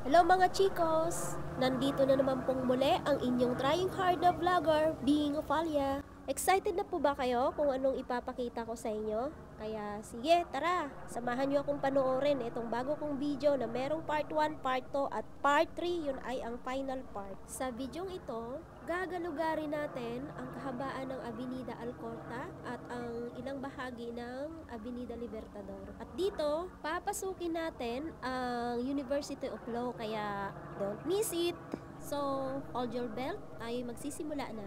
Hello mga chicos! Nandito na naman pong muli ang inyong trying hard na vlogger, being Ophalia. Excited na po ba kayo kung anong ipapakita ko sa inyo? Kaya sige, tara! Samahan nyo akong panoorin itong bago kong video na merong part 1, part 2 at part 3. Yun ay ang final part. Sa videong ito, gagalugarin natin ang kahabaan ng Avenida Alcorta at ang ilang bahagi ng Avenida Libertador. At dito, papasukin natin ang University of Law, kaya don't miss it! So, hold your belt, tayo magsisimula na.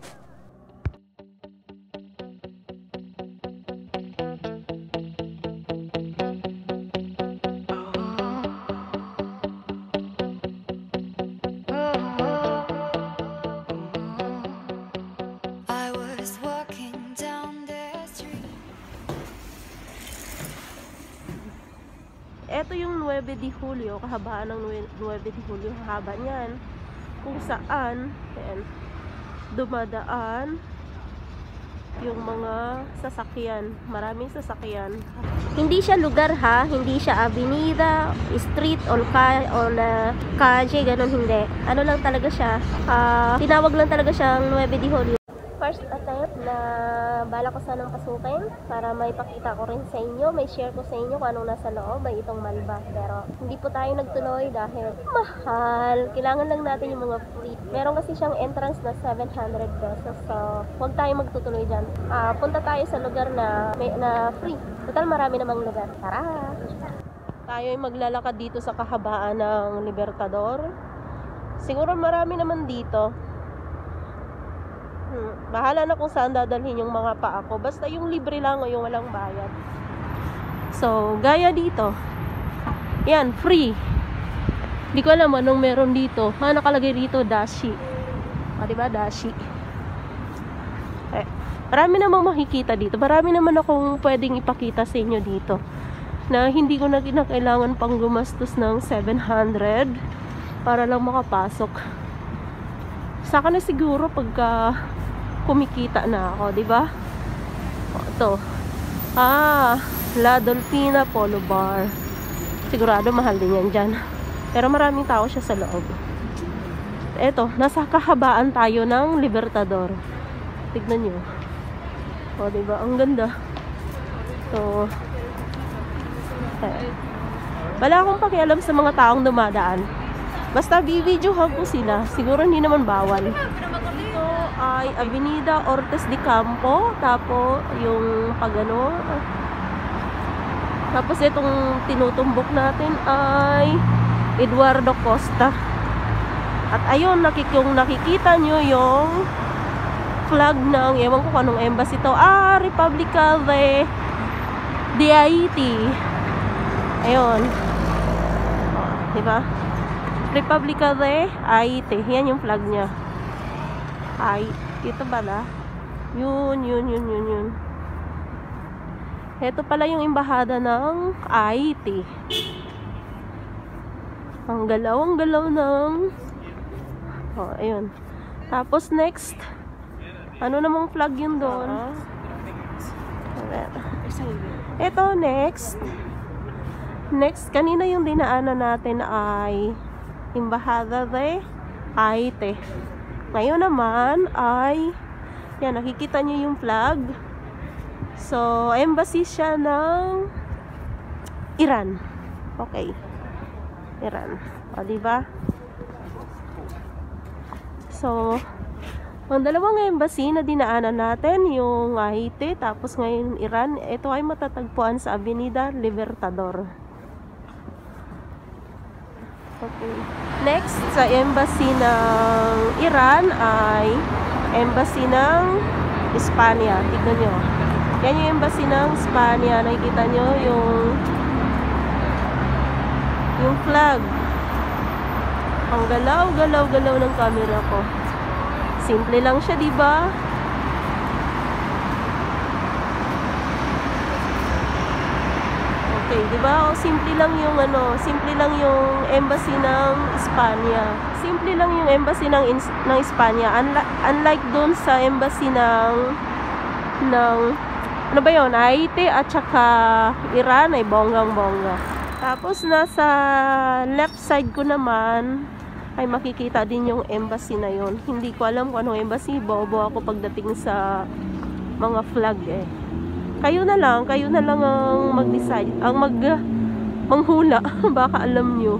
Ito yung 9 de Julio, kahabaan ng 9 de Julio, haba niyan, kung saan dumadaan yung mga sasakyan, maraming sasakyan. Hindi siya lugar ha, hindi siya avenida, street, on calle, ganun, hindi. Ano lang talaga siya, tinawag lang talaga siyang 9 de Julio. First attempt na bala ko sanang pasukin para may pakita ko rin sa inyo, may share ko sa inyo kung anong nasa loob ay itong Malba. Pero hindi po tayo nagtuloy dahil mahal. Kailangan lang natin yung mga free. Meron kasi siyang entrance na 700 pesos. So, huwag tayo magtutuloy dyan. Punta tayo sa lugar na free. Total marami namang lugar. Tara! Tayo ay maglalakad dito sa kahabaan ng Libertador. Siguro marami naman dito. Bahala na kung saan dadalhin yung mga paa ko. Basta yung libre lang o yung walang bayad. So, gaya dito. Yan, free. Hindi ko alam anong meron dito. Nakalagay dito, dashi. Diba, dashi. Marami namang makikita dito. Marami naman akong pwedeng ipakita sa inyo dito. Na hindi ko na kinakailangan pang gumastos ng 700 para lang makapasok. Sa akin na siguro pagka kumikita na ako, di ba? Ito. La Dolfina Polo Bar. Sigurado mahal din yan dyan. Pero maraming tao siya sa loob. Ito, nasa kahabaan tayo ng Libertador. Tignan nyo. O, di ba? Ang ganda. So, wala akong pakialam sa mga taong dumadaan. Basta bibidyohan ko sila. Siguro hindi naman bawal. Ito ay Avenida Ortiz de Campo. Tapos yung pagano. Tapos itong tinutumbok natin ay Eduardo Costa. At ayun, nakikita nyo yung flag ng, ewan ko kung anong embassy to. Republica de Haiti. Ayun. Diba? Republica de Haiti. Yan yung flag niya. Ay, ito pala. Yun. Ito pala yung embahada ng Haiti. Ang galaw ng ayun. Tapos next, ano namang flag yun doon? Ito next. Kanina yung dinaanan natin ay Embahada de Haiti. Ngayon naman ay yan, nakikita nyo yung flag. So, embassy siya ng Iran. Okay. Iran. O, diba? So, ang dalawang embassy na dinaanan natin, yung Haiti, tapos ngayon Iran, ito ay matatagpuan sa Avenida Libertador. Okay. Next, sa embassy ng Iran ay embassy ng Espanya. Tignan nyo. Yan yung embassy ng Espanya. Nakikita nyo yung flag. Ang galaw ng camera ko. Simple lang siya, diba? Okay, diba? Simple lang yung embassy ng Espanya. Simple lang yung embassy ng Espanya. Unlike dun sa embassy ng ano ba yun? Haiti at saka Iran ay bonggang-bongga. Tapos nasa left side ko naman ay makikita din yung embassy na yon. Hindi ko alam kung anong embassy. Bobo ako pagdating sa mga flag eh. Kayo na lang ang mag-decide, ang manghula. Baka alam nyo.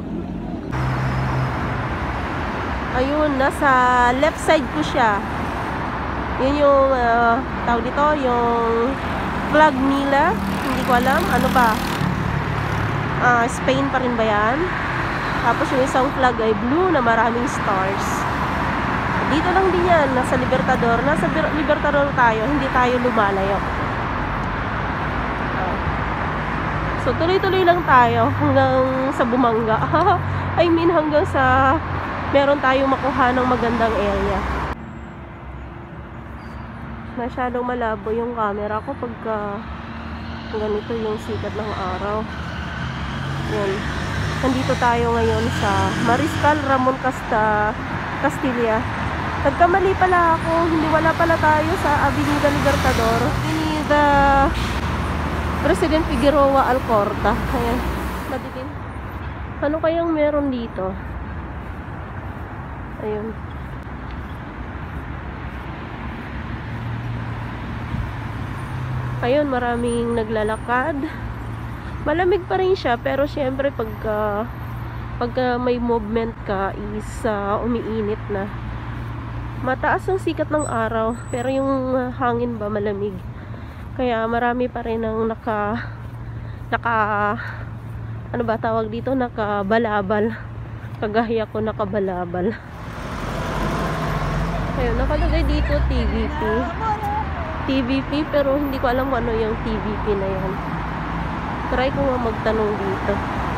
Ayun, nasa left side ko siya. Yun yung tawag dito, yung flag nila. Hindi ko alam, ano ba? Spain pa rin ba yan? Tapos yung isang flag ay blue na maraming stars. Dito lang din yan, nasa Libertador. Nasa Libertador tayo, hindi tayo lumalayo. So tuloy-tuloy lang tayo hanggang sa Bumanga. I mean hanggang sa meron tayong makuha ng magandang area. Masyadong malabo yung camera ko pagka ganito yung sikat ng araw. Yan. Nandito tayo ngayon sa Mariscal Ramon Castilla. Nagkamali pala ako. Wala pala tayo sa Avenida Libertador. Avenida President Figueroa Alcorta. Ayan. Madilim. Ano kayang meron dito? Ayun. Ayun, maraming naglalakad. Malamig pa rin siya, pero syempre pagka may movement ka is umiinit na. Mataas ang sikat ng araw, pero yung hangin ba malamig. Kaya marami pa rin ang ano ba tawag dito, nakabalabal. Kagaya ko nakabalabal. Ayun, nakalagay dito TVP, pero hindi ko alam kung ano yung TVP na yan. Try ko nga magtanong dito.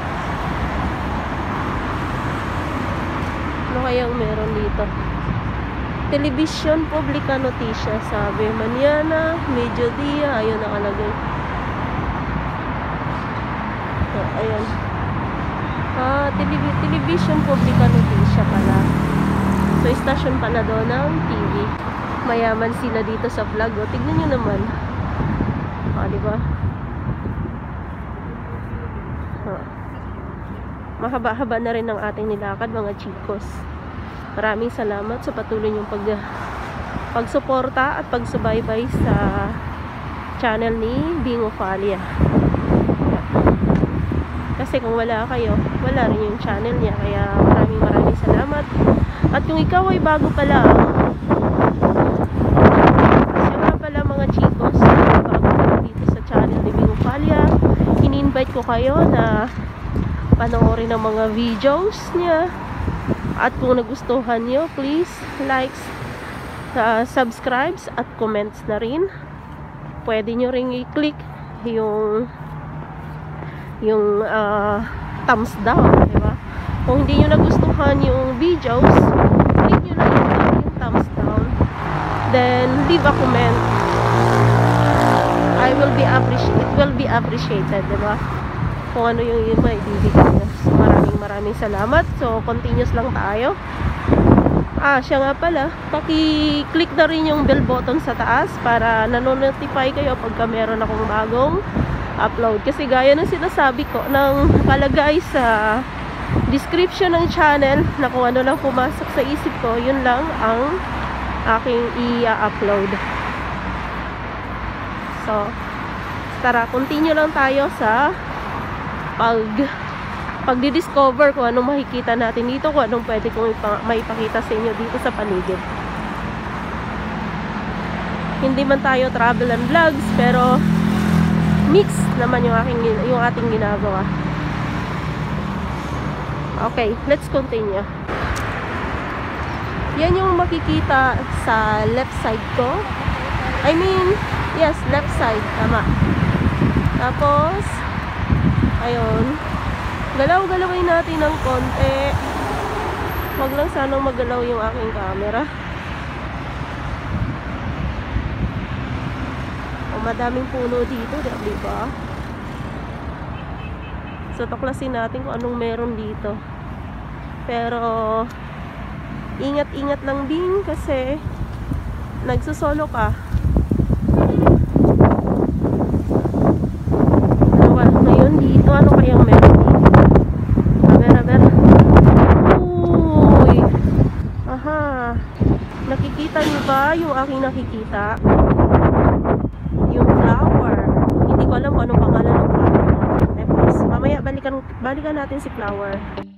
Ano kayang meron dito? Television Publica Noticia, sabi. Mañana, Mediodía, ayun nakalagay. So, ayun. Television Publica Noticia pala. So, station pala doon ng TV. Mayaman sila dito sa vlog. O, tignan nyo naman. Diba? Mahaba-haba na rin ang ating nilakad, mga chicos. Maraming salamat sa patuloy niyong pagsuporta at pagsubaybay sa channel ni Bingo Falia. Kasi kung wala kayo, wala rin yung channel niya. Kaya maraming salamat. At kung ikaw ay bago pa lang, kasi nga pala mga chicos, bago pa lang dito sa channel ni Bingo Falia, ini-invite ko kayo na panoorin ang mga videos niya. At kung nagustuhan nyo, please likes, subscribes at comments na rin. Pwede nyo ring i-click yung thumbs down, diba? Kung hindi nyo nagustuhan yung videos, click nyo lang yung thumbs down, then leave a comment. It will be appreciated, diba? Kung ano yung iba ibibigay nyo. So, maraming salamat. So, continuous lang tayo. Siya nga pala, paki-click na rin yung bell button sa taas para nanonotify kayo pagka meron akong bagong upload. Kasi gaya ng sinasabi ko, nang kalagay sa description ng channel na kung ano lang pumasok sa isip ko, yun lang ang aking i-upload. So, tara, continue lang tayo sa pagdi-discover kung anong makikita natin dito, kung anong pwede kong maipakita sa inyo dito sa paligid. Hindi man tayo travel and vlogs, pero mix naman yung ating ginagawa. Okay, let's continue. Yan yung makikita sa left side ko. I mean, yes, left side, tama. Tapos ayun, galaw-galawin natin ng konti. Huwag lang sanang magalaw yung aking camera. Madaming puno dito, diba? So, tuklasin natin kung anong meron dito. Pero ingat-ingat lang din kasi nagsusolo ka. Ngayon dito, ano kayang meron dito? Nakikita niyo ba yung aking nakikita? Yung flower. Hindi ko alam kung anong pangalan ng flower. Tapos, mamaya balikan natin si flower.